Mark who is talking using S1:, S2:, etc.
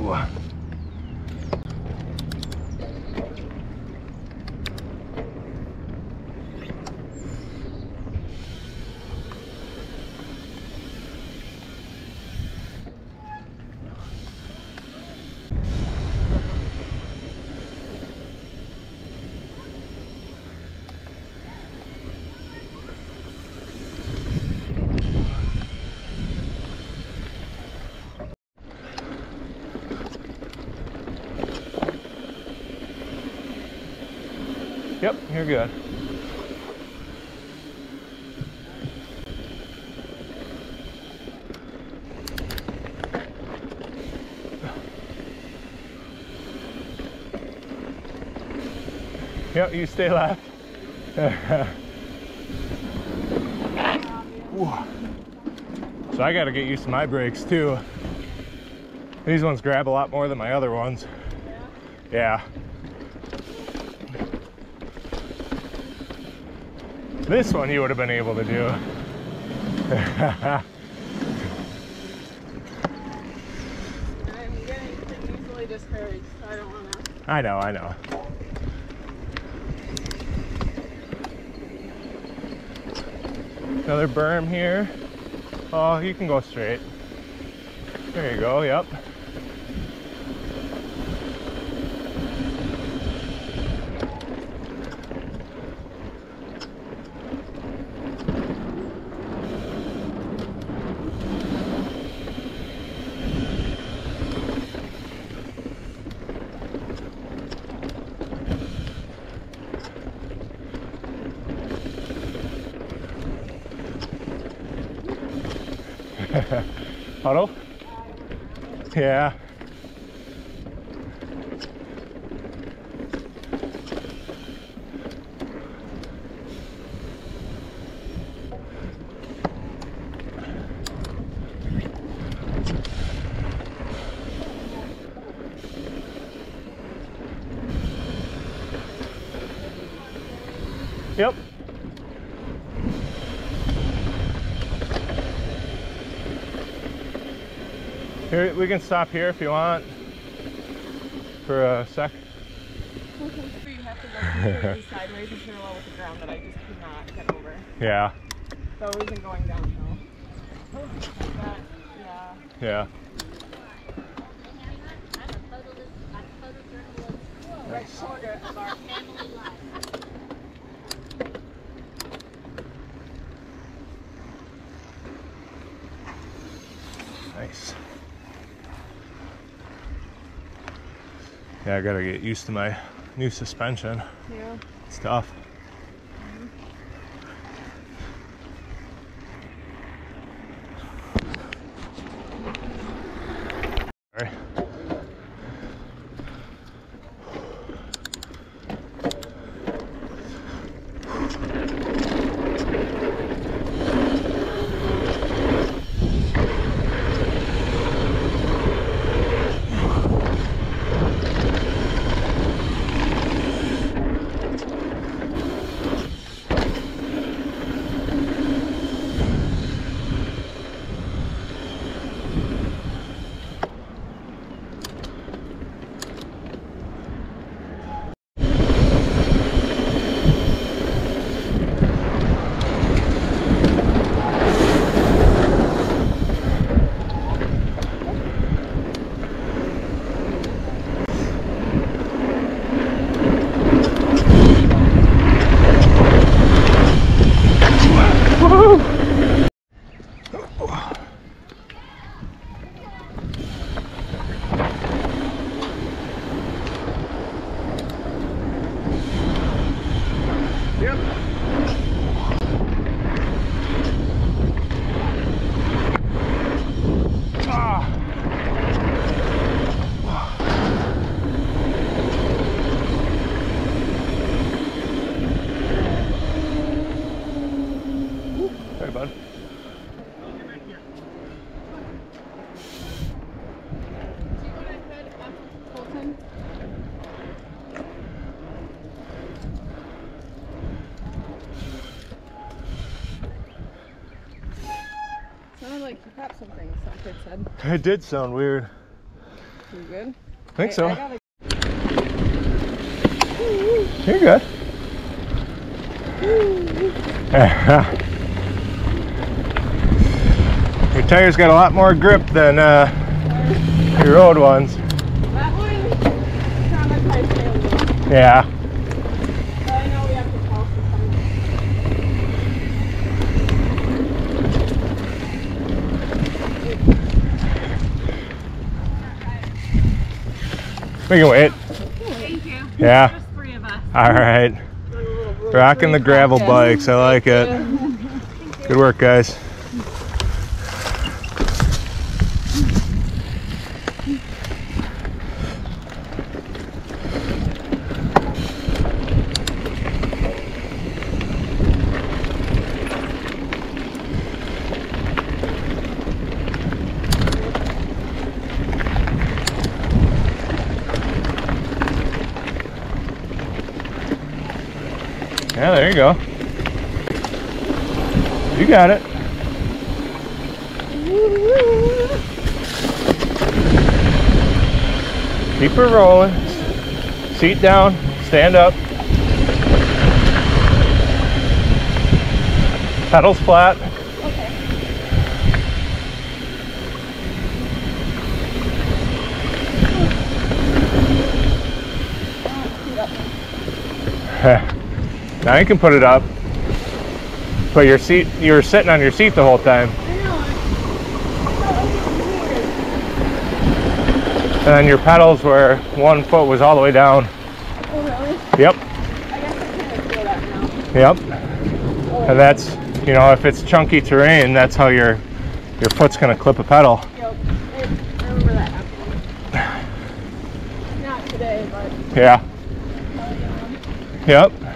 S1: Ooh. Yep, you're good. Yep, you stay left. So I gotta get used to my brakes too. These ones grab a lot more than my other ones. Yeah. This one you would have been able to do.
S2: I'm getting pretty easily discouraged, so I don't want to.
S1: I know. Another berm here. Oh, you can go straight. There you go, yep. Huddle? Yeah. Yep. Here, we can stop here if you want for a sec.
S2: Okay. So you have to go completely sideways and parallel with the ground that I just could not get over.
S1: Yeah.
S2: So it wasn't going downhill. That, yeah.
S1: Yeah.
S2: Nice. Of our family life.
S1: Nice. Yeah, I gotta get used to my new suspension.
S2: Yeah.
S1: It's tough. All right. Hey, bud.
S2: Sounded like you caught something, some kid said.
S1: It did sound weird.
S2: You good?
S1: I think so.
S2: I gotta...
S1: You're good. Your tires got a lot more grip than your road ones.
S2: That one traumatized me a little.
S1: Yeah.
S2: But I know we have to call for something.
S1: We can wait.
S2: Thank you.
S1: Yeah.
S2: Just 3 of us.
S1: All right. Rocking the gravel bikes. I like it. Good work, guys. Yeah, there you go. You got it. Keep her rolling. Seat down. Stand up. Pedals flat. Okay. Now you can put it up, but your seat, you were sitting on your seat the whole time.
S2: I know.
S1: And then your pedals were, one foot was all the way down.
S2: Oh, really?
S1: Yep.
S2: I guess I kind of feel that now.
S1: Yep. And that's, you know, if it's chunky terrain, that's how your foot's gonna clip a pedal.
S2: Yep. I remember that happening. Not today, but...
S1: Yeah. Yep.